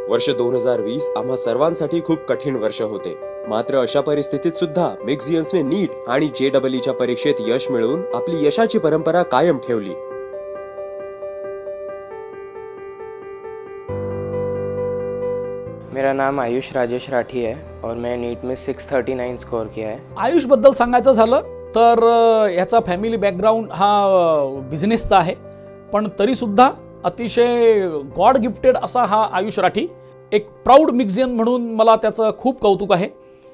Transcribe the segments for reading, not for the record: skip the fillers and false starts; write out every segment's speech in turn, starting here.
वर्ष 2020 आम्हा सर्वांसाठी खूप कठीण वर्ष होते। मात्र अशा परिस्थितीत सुद्धा मिक्सियन्सने नीट आणि JEEच्या परीक्षेत यश मिळवून आपली यशाची परंपरा कायम ठेवली। मेरा नाम आयुष राजेश राठी है और मैं नीट में 639 स्कोर किया है। आयुष बद्दल सांगायचं झालं तर याचा फॅमिली बॅकग्राऊंड हा बिझनेसचा आहे, पण तरी सुद्धा अतिशय गॉड गिफ्टेड असा हा आयुष राठी। एक प्राऊड मिक्सियन म्हणून मला त्याचं खूप कौतुक आहे।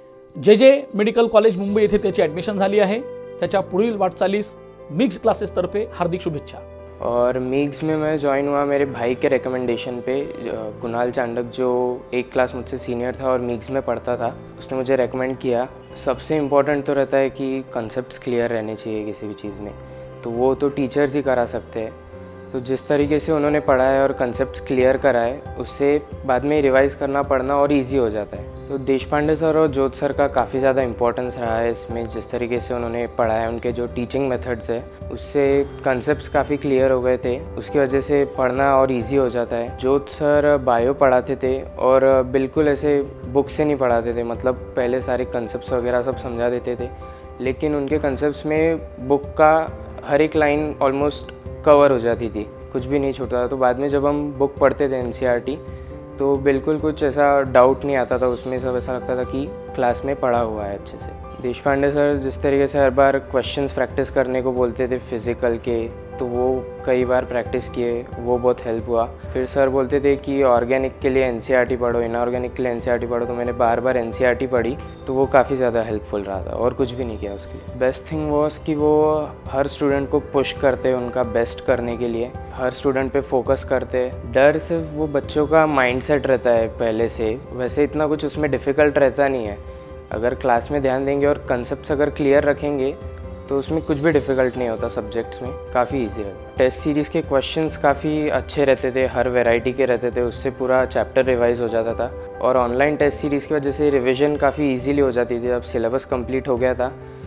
जे मेडिकल कॉलेज मुंबई येथे त्याची ॲडमिशन झाली आहे। त्याच्या पुढील वाटचालीस मिक्स क्लासेस तर्फे हार्दिक शुभेच्छा। और मिक्स में मैं ज्वाइन हुआ मेरे भाई के रिकमेंडेशन पे। कुणाल चांडक जो एक क्लास मुझसे सीनियर था और मिक्स में पढ़ता था, उसने मुझे रेकमेंड किया। सबसे इम्पोर्टेंट तो रहता है कि कॉन्सेप्ट्स क्लियर रहने चाहिए किसी भी चीज़ में, तो वो तो टीचर्स ही करा सकते हैं। तो जिस तरीके से उन्होंने पढ़ाया और कॉन्सेप्ट्स क्लियर कराए, उससे बाद में रिवाइज़ करना पढ़ना और इजी हो जाता है। तो देशपांडे सर और जोत सर का काफ़ी ज़्यादा इंपॉर्टेंस रहा है इसमें। जिस तरीके से उन्होंने पढ़ाया, उनके जो टीचिंग मेथड्स है, उससे कॉन्सेप्ट्स काफ़ी क्लियर हो गए थे। उसकी वजह से पढ़ना और इजी हो जाता है। जोत सर बायो पढ़ाते थे और बिल्कुल ऐसे बुक से नहीं पढ़ाते थे, मतलब पहले सारे कॉन्सेप्ट्स वगैरह सब समझा देते थे, लेकिन उनके कॉन्सेप्ट्स में बुक का हर एक लाइन ऑलमोस्ट कवर हो जाती थी, कुछ भी नहीं छूटता था। तो बाद में जब हम बुक पढ़ते थे NCERT, तो बिल्कुल कुछ ऐसा डाउट नहीं आता था उसमें। सब ऐसा लगता था कि क्लास में पढ़ा हुआ है अच्छे से। देशपांडे सर जिस तरीके से हर बार क्वेश्चंस प्रैक्टिस करने को बोलते थे फिज़िकल के, तो वो कई बार प्रैक्टिस किए, वो बहुत हेल्प हुआ। फिर सर बोलते थे कि ऑर्गेनिक के लिए NCERT पढ़ो, इनऑर्गेनिक के लिए NCERT पढ़ो, तो मैंने बार बार NCERT पढ़ी, तो वो काफ़ी ज़्यादा हेल्पफुल रहा था और कुछ भी नहीं किया उसके लिए। बेस्ट थिंग वॉज कि वो हर स्टूडेंट को पुश करते उनका बेस्ट करने के लिए, हर स्टूडेंट पे फोकस करते। डर सिर्फ वो बच्चों का माइंडसेट रहता है पहले से, वैसे इतना कुछ उसमें डिफ़िकल्ट रहता नहीं है। अगर क्लास में ध्यान देंगे और कंसेप्ट्स अगर क्लियर रखेंगे तो उसमें कुछ भी डिफ़िकल्ट नहीं होता। सब्जेक्ट्स में काफ़ी इजी रहता है। टेस्ट सीरीज़ के क्वेश्चंस काफ़ी अच्छे रहते थे, हर वैरायटी के रहते थे, उससे पूरा चैप्टर रिवाइज हो जाता था। और ऑनलाइन टेस्ट सीरीज़ की वजह से रिवीजन काफ़ी इजीली हो जाती थी। जब सिलेबस कंप्लीट हो गया था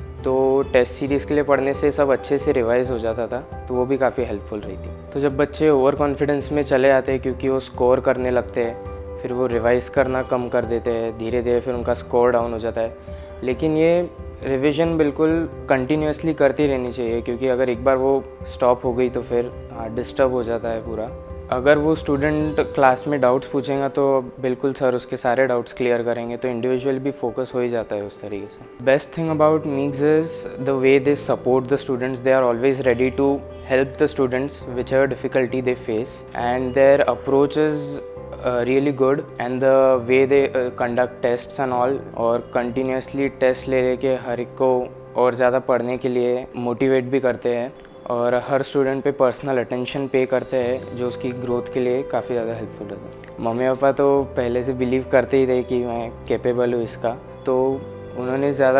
तो टेस्ट सीरीज़ के लिए पढ़ने से सब अच्छे से रिवाइज हो जाता था, तो वो भी काफ़ी हेल्पफुल रही थी। तो जब बच्चे ओवर कॉन्फिडेंस में चले जाते हैं क्योंकि वो स्कोर करने लगते हैं, फिर वो रिवाइज़ करना कम कर देते हैं, धीरे धीरे फिर उनका स्कोर डाउन हो जाता है। लेकिन ये रिवीजन बिल्कुल कंटिन्यूसली करती रहनी चाहिए, क्योंकि अगर एक बार वो स्टॉप हो गई तो फिर डिस्टर्ब हो जाता है पूरा। अगर वो स्टूडेंट क्लास में डाउट्स पूछेगा तो बिल्कुल सर उसके सारे डाउट्स क्लियर करेंगे, तो इंडिविजुअल भी फोकस हो ही जाता है उस तरीके से। Best thing about mix is the way they support the students. They are always ready to help the students whichever difficulty they face, and their approach is really good, and the way they conduct tests and all, और continuously test ले लेके हर एक को और ज़्यादा पढ़ने के लिए मोटिवेट भी करते हैं, और हर स्टूडेंट पे पर्सनल अटेंशन पे करते हैं, जो उसकी ग्रोथ के लिए काफ़ी ज़्यादा हेल्पफुल रहता है। मम्मी पापा तो पहले से बिलीव करते ही थे कि मैं कैपेबल हूँ इसका, तो उन्होंने ज़्यादा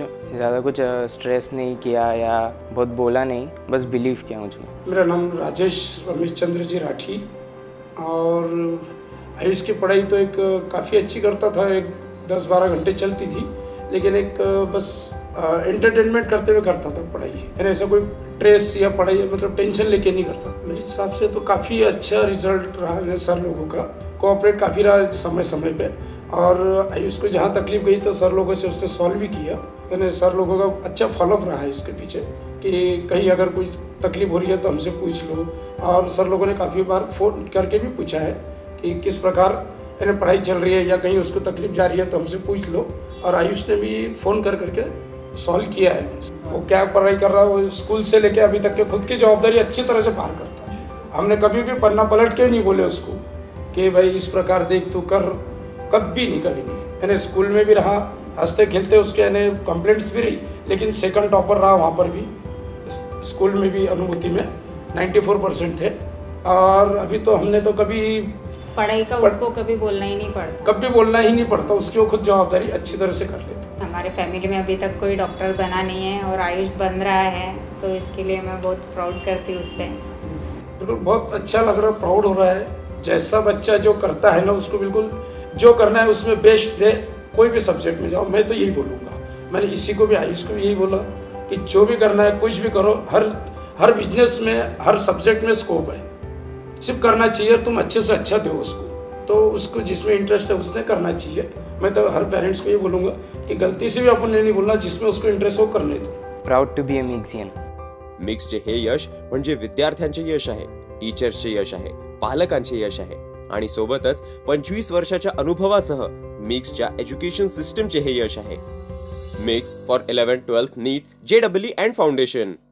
कुछ स्ट्रेस नहीं किया या बहुत बोला नहीं, बस बिलीव किया मुझ में। मेरा नाम राजेश रमेश चंद्र जी राठी, और आयुष की पढ़ाई तो एक काफ़ी अच्छी करता था, एक 10-12 घंटे चलती थी, लेकिन एक बस एंटरटेनमेंट करते हुए करता था पढ़ाई। यानी ऐसा कोई स्ट्रेस या पढ़ाई मतलब टेंशन लेके नहीं करता। मेरे हिसाब से तो काफ़ी अच्छा रिजल्ट रहा है सर लोगों का, कोऑपरेट काफ़ी रहा समय समय पे। और आयुष को जहाँ तकलीफ गई तो सर लोगों से उसने सॉल्व भी किया। यानी सर लोगों का अच्छा फॉलोअप रहा है इसके पीछे कि कहीं अगर कुछ तकलीफ हो रही है तो हमसे पूछ लो। और सर लोगों ने काफ़ी बार फ़ोन करके भी पूछा है कि किस प्रकार यानी पढ़ाई चल रही है या कहीं उसको तकलीफ जा रही है तो हमसे पूछ लो। और आयुष ने भी फ़ोन करके सॉल्व किया है। वो क्या पढ़ाई कर रहा है, वो स्कूल से लेके अभी तक के खुद की जवाबदारी अच्छी तरह से पार करता है। हमने कभी भी पन्ना पलट के नहीं बोले उसको कि भाई इस प्रकार देख तू कर, कभी नहीं यानी स्कूल में भी रहा, हंसते खेलते उसके यानी कंप्लेंट्स भी रही, लेकिन सेकंड टॉपर रहा वहाँ पर भी। स्कूल में भी अनुभूति में 94% थे। और अभी तो हमने तो कभी पढ़ाई का उसको कभी बोलना ही नहीं पड़ता, कभी बोलना ही नहीं पड़ता, उसकी वो खुद जवाबदारी अच्छी तरह से कर लेता। हमारे फैमिली में अभी तक कोई डॉक्टर बना नहीं है और आयुष बन रहा है, तो इसके लिए मैं बहुत प्राउड करती हूँ उस पर। बिल्कुल बहुत अच्छा लग रहा है, प्राउड हो रहा है। जैसा बच्चा जो करता है ना, उसको बिल्कुल जो करना है उसमें बेस्ट दे। कोई भी सब्जेक्ट में जाओ, मैं तो यही बोलूँगा। मैंने इसी को भी, आयुष को भी यही बोला कि जो भी करना है कुछ भी करो, हर बिजनेस में हर सब्जेक्ट में स्कोप है, सिर्फ करना चाहिए, तुम अच्छे से अच्छा दो उसको। तो उसको जिसमें इंटरेस्ट है उसने करना चाहिए। मैं तो हर पेरेंट्स को ये बोलूँगा कि गलती से भी अपन ने नहीं बोलना, जिसमें उसको इंटरेस्ट हो करने दो। प्राऊड टू बी अ मिक्सियन। मिक्सचे हे यश म्हणजे विद्यार्थ्यांचे यश आहे, टीचर्सचे यश आहे, पालकांचे यश आहे आणि सोबतच 25 वर्षाच्या अनुभवासह मिक्सच्या एज्युकेशन सिस्टमचे हे यश आहे। Mix for 11th-12th NEET, JEE and foundation.